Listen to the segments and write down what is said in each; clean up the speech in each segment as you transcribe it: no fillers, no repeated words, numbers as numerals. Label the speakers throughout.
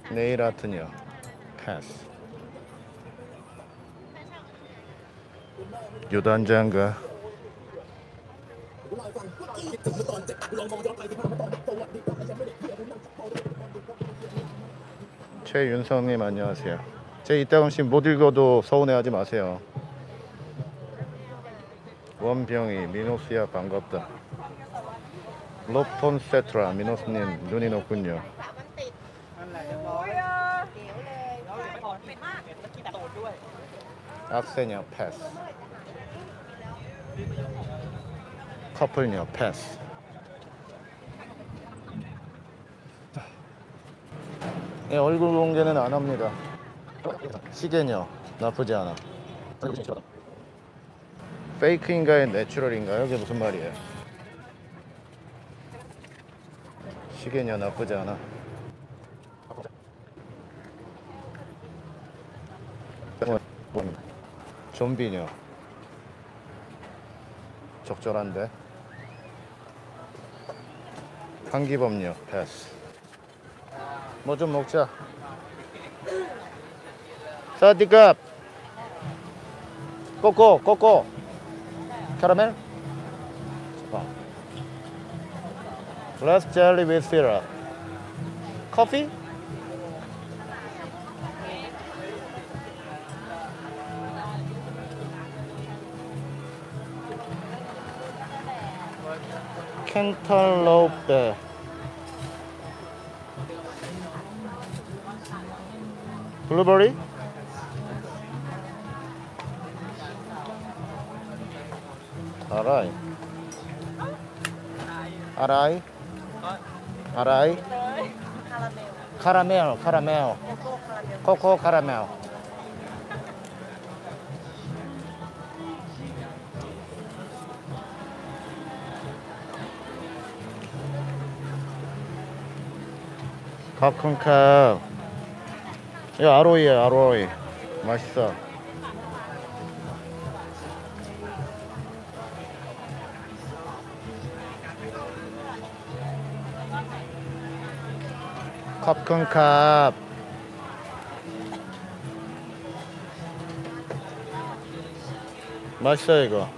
Speaker 1: 네일 아트요. 패스. 요단장가. 최윤성님 안녕하세요. 제 이따금씩 못 읽어도 서운해하지 마세요. 원병이 미노스야 반갑다. 로폰세트라 미노스님 눈이 높군요. 악세녀 패스. 커플녀 패스. 네, 얼굴 공개는 안 합니다. 시계녀 나쁘지 않아. 페이크인가요? 내추럴인가요? 이게 무슨 말이에요? 시계녀 나쁘지 않아. 좀비녀 적절한데. 한기범녀 패스. 뭐 좀 먹자. 사디캅 꼬꼬 캐러멜 Less jelly with syrup. Coffee? 캔탈로페. 블루베리? 아라이? 카라멜. 코코 카라멜. 팝콘캅. 이거 아로이야, 아로이. 맛있어. 팝콘캅. 맛있어 이거.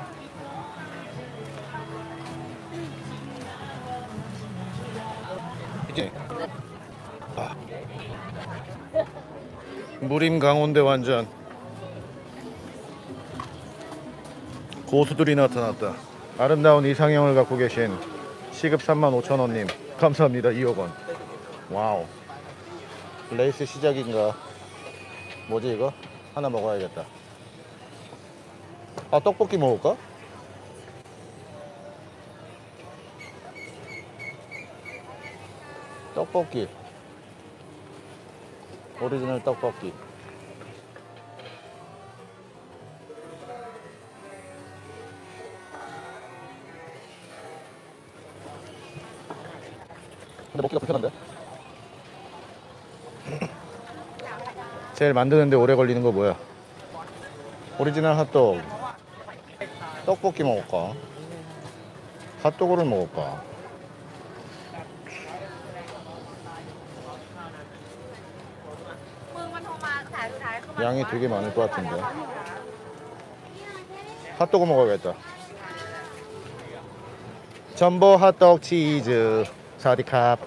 Speaker 1: 이제 무림 강원대 완전 고수들이 나타났다. 아름다운 이상형을 갖고 계신 시급 35,000원님 감사합니다. 2억원. 와우. 레이스 시작인가. 뭐지 이거? 하나 먹어야겠다. 아, 떡볶이 먹을까? 떡볶이. 오리지널 떡볶이. 근데 먹기가 불편한데? 제일 만드는데 오래 걸리는 거 뭐야? 오리지널 핫도그. 떡볶이 먹을까? 핫도그를 먹을까? 양이 되게 많을 것 같은데. 핫도그 먹어야겠다. 전보 핫도그 치즈 사디캅.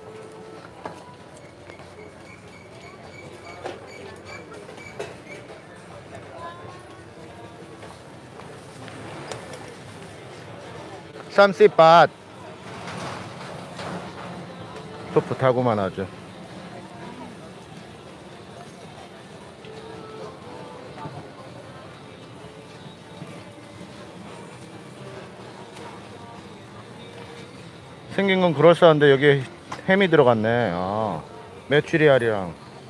Speaker 1: 쌈씨밭. 풋풋하고만 아주. 생긴 건 그럴싸한데 여기에 햄이 들어갔네. 아, 메추리알이랑.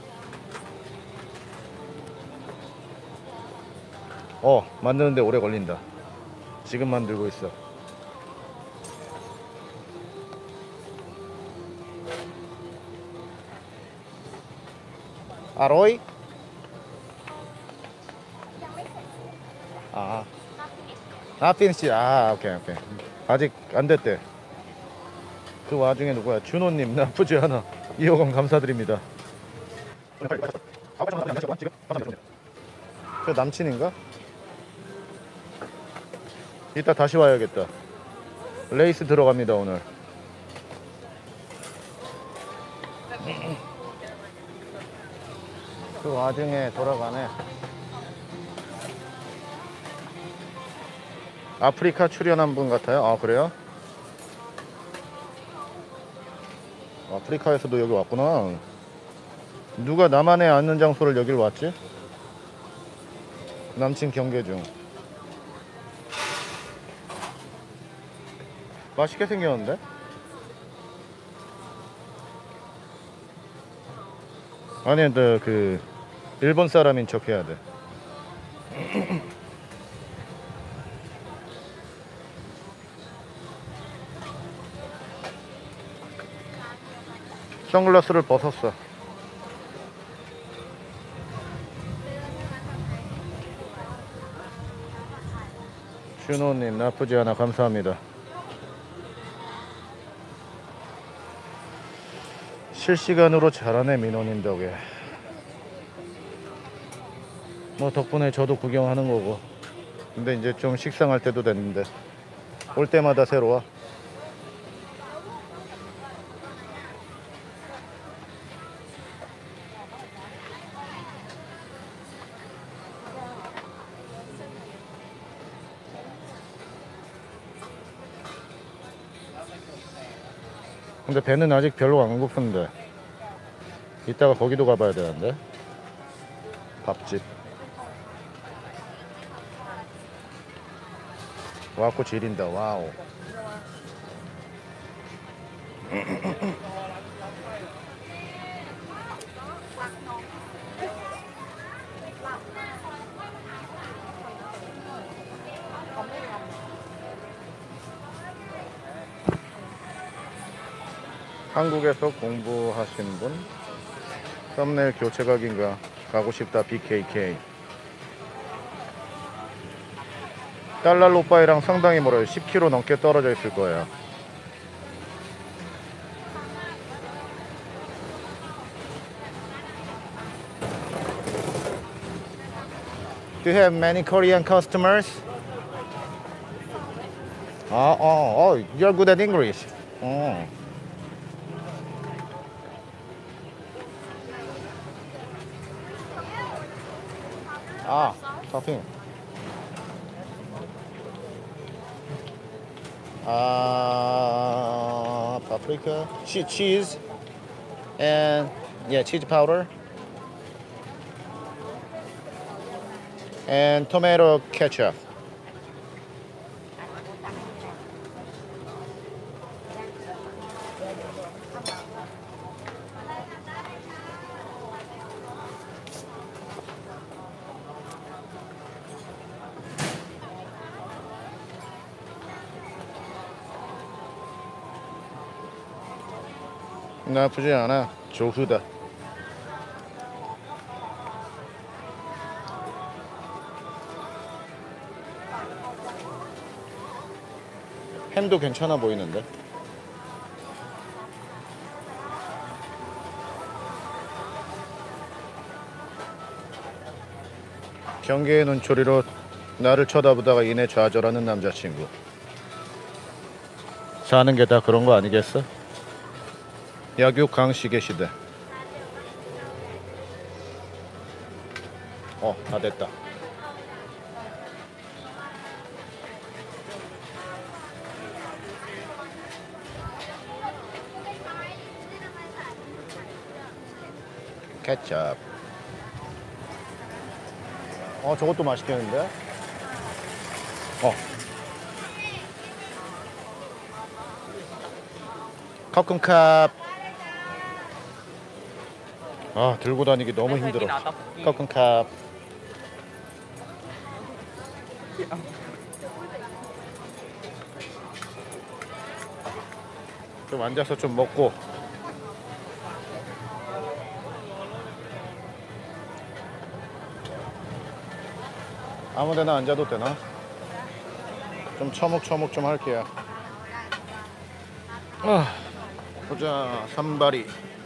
Speaker 1: 만드는데 오래 걸린다. 지금 만들고 있어. 아로이? 아, 나피니시. 아, 오케이. 아직 안 됐대. 그 와중에 누구야? 준호님 나쁘지 않아. 2억원 감사드립니다. 저 남친인가? 이따 다시 와야겠다. 레이스 들어갑니다 오늘. 그 와중에 돌아가네. 아프리카 출연한 분 같아요. 아 그래요? 아프리카에서도 여기 왔구나. 누가 나만의 앉는 장소를 여길 왔지? 남친 경계 중. 맛있게 생겼는데? 아니 근데 그 일본 사람인 척 해야 돼. 선글라스를 벗었어. 준호님 나쁘지 않아 감사합니다. 실시간으로 잘하네 민호님 덕에. 뭐 덕분에 저도 구경하는 거고. 근데 이제 좀 식상할 때도 됐는데 올 때마다 새로 와. 근데 배는 아직 별로 안 고픈데 이따가 거기도 가봐야 되는데. 밥집 와꾸 지린다. 와우. 한국에서 공부하신 분? 썸네일 교체 각인가? 가고 싶다 BKK. 달랄 오빠이랑 상당히 멀어요. 10km 넘게 떨어져 있을 거예요. Do you have many Korean customers? You're good at English. Shopping. Paprika, cheese, and yeah, cheese powder, and tomato ketchup. 나쁘지 않아. 조후다. 햄도 괜찮아 보이는데. 경계의 눈초리로 나를 쳐다보다가 이내 좌절하는 남자친구. 사는 게 다 그런 거 아니겠어? 약육강 시계 시대. 다 됐다. 케첩. 저것도 맛있겠는데? 커큰캅. 들고 다니기 너무 힘들어. 커큰캅. 좀 앉아서 좀 먹고. 아무데나 앉아도 되나? 좀 처묵처묵 좀 할게요. 보자. 산발이